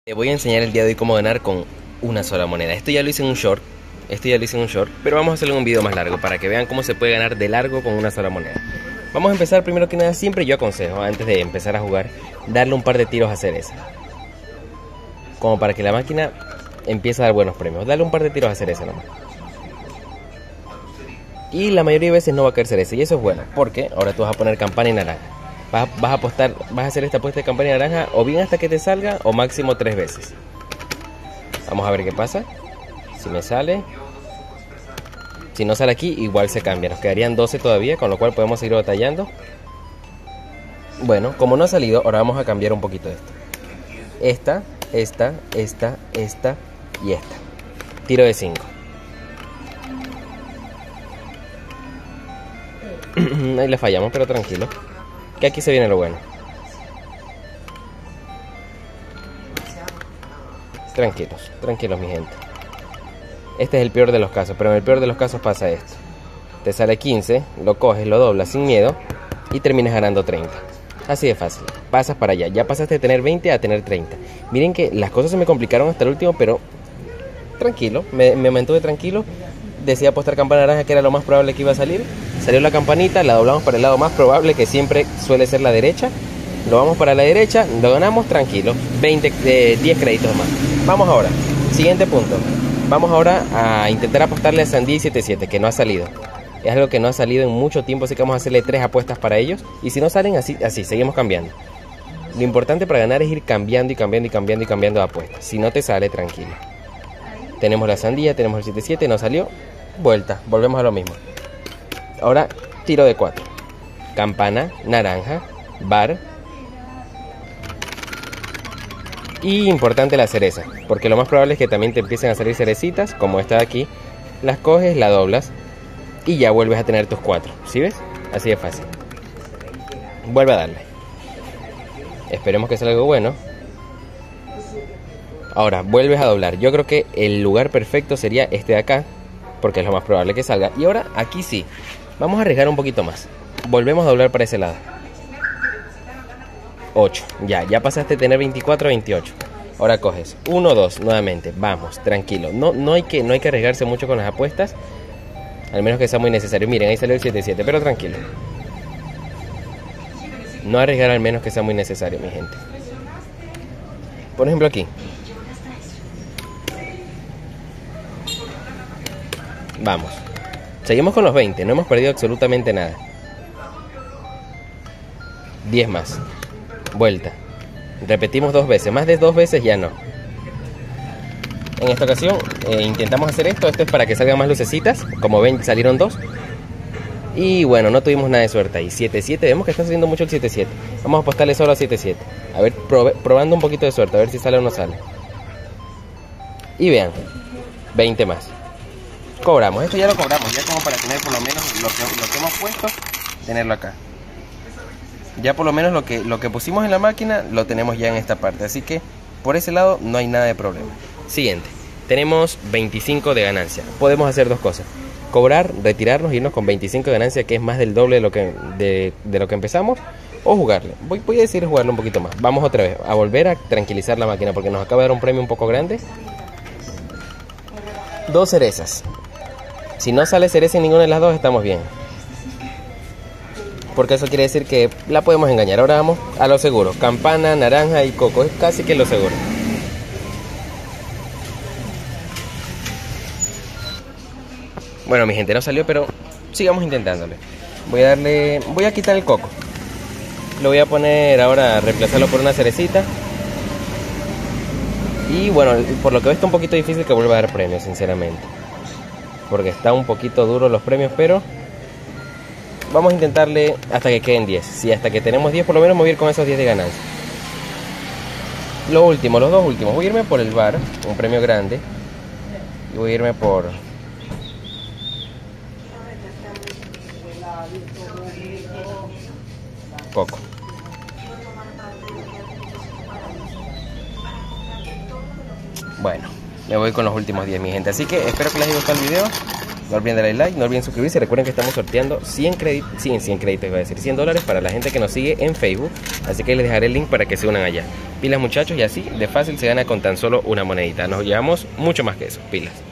Te voy a enseñar el día de hoy cómo ganar con una sola moneda. Esto ya lo hice en un short, pero vamos a hacerlo en un video más largo para que vean cómo se puede ganar de largo con una sola moneda. Vamos a empezar primero que nada, siempre yo aconsejo, antes de empezar a jugar, darle un par de tiros a cereza, como para que la máquina empiece a dar buenos premios. Dale un par de tiros a cereza nomás. Y la mayoría de veces no va a caer cereza, y eso es bueno, porque ahora tú vas a poner campana y naranja. Vas a apostar, vas a hacer esta apuesta de campana y naranja o bien hasta que te salga o máximo 3 veces. Vamos a ver qué pasa. Si me sale. Si no sale aquí, igual se cambia. Nos quedarían 12 todavía, con lo cual podemos seguir batallando. Bueno, como no ha salido, ahora vamos a cambiar un poquito esto. Esta y esta. Tiro de 5. Ahí le fallamos, pero tranquilo, que aquí se viene lo bueno. Tranquilos mi gente. Este es el peor de los casos, pero en el peor de los casos pasa esto. Te sale 15, lo coges, lo doblas sin miedo y terminas ganando 30. Así de fácil. Pasas para allá. Ya pasaste de tener 20 a tener 30. Miren que las cosas se me complicaron hasta el último, pero tranquilo, me mantuve tranquilo. Decidí apostar campana naranja, que era lo más probable que iba a salir. Salió la campanita, la doblamos para el lado más probable, que siempre suele ser la derecha. Lo vamos para la derecha, lo ganamos tranquilo. 10 créditos más. Vamos ahora, siguiente punto. Vamos ahora a intentar apostarle a Sandía y 77, que no ha salido. Es algo que no ha salido en mucho tiempo, así que vamos a hacerle 3 apuestas para ellos. Y si no salen, así seguimos cambiando. Lo importante para ganar es ir cambiando de apuestas. Si no te sale, tranquilo. Tenemos la Sandía, tenemos el 77, no salió. Vuelta, volvemos a lo mismo. Ahora, tiro de 4. Campana, naranja, bar. Y importante la cereza, porque lo más probable es que también te empiecen a salir cerecitas, como esta de aquí. Las coges, la doblas y ya vuelves a tener tus 4. ¿Sí ves? Así de fácil. Vuelve a darle. Esperemos que salga algo bueno. Ahora, vuelves a doblar. Yo creo que el lugar perfecto sería este de acá, porque es lo más probable que salga. Y ahora, aquí sí. Vamos a arriesgar un poquito más. Volvemos a doblar para ese lado. 8. Ya pasaste a tener 24 a 28. Ahora coges 1, 2 nuevamente. Vamos, tranquilo. No hay que arriesgarse mucho con las apuestas, al menos que sea muy necesario. Miren, ahí salió el 77, pero tranquilo. No arriesgar al menos que sea muy necesario, mi gente. Por ejemplo aquí. Vamos. Seguimos con los 20, no hemos perdido absolutamente nada. 10 más. Vuelta. Repetimos 2 veces, más de 2 veces ya no. En esta ocasión intentamos hacer esto. Esto es para que salgan más lucecitas. Como ven, salieron 2. Y bueno, no tuvimos nada de suerte ahí. 7-7, vemos que está saliendo mucho el 7-7. Vamos a apostarle solo a 7-7. A ver, probando un poquito de suerte, a ver si sale o no sale. Y vean, 20 más. Cobramos, esto ya lo cobramos, ya como para tener por lo menos lo que hemos puesto, tenerlo acá. Ya por lo menos lo que pusimos en la máquina lo tenemos ya en esta parte, así que por ese lado no hay nada de problema. Siguiente, tenemos 25 de ganancia. Podemos hacer 2 cosas: cobrar, retirarnos, irnos con 25 de ganancia, que es más del doble de lo que empezamos, o jugarle. Voy a decir jugarle un poquito más. Vamos otra vez a volver a tranquilizar la máquina, porque nos acaba de dar un premio un poco grande. 2 cerezas. Si no sale cereza en ninguna de las 2, estamos bien, porque eso quiere decir que la podemos engañar. Ahora vamos a lo seguro: campana, naranja y coco. Es casi que lo seguro. Bueno, mi gente, no salió, pero sigamos intentándole. Voy a quitar el coco. Lo voy a poner ahora, a reemplazarlo por una cerecita. Y bueno, por lo que veo está un poquito difícil que vuelva a dar premios, sinceramente, porque está un poquito duro los premios, pero vamos a intentarle hasta que queden 10. Si hasta que tenemos 10 por lo menos, me voy a ir con esos 10 de ganancia. Los 2 últimos, voy a irme por el bar, un premio grande. Y voy a irme por coco. Bueno, me voy con los últimos 10, mi gente. Así que espero que les haya gustado el video. No olviden darle like, no olviden suscribirse. Recuerden que estamos sorteando 100 créditos, 100 créditos, iba a decir, $100 para la gente que nos sigue en Facebook. Así que les dejaré el link para que se unan allá. Pilas muchachos, y así de fácil se gana con tan solo una monedita. Nos llevamos mucho más que eso, pilas.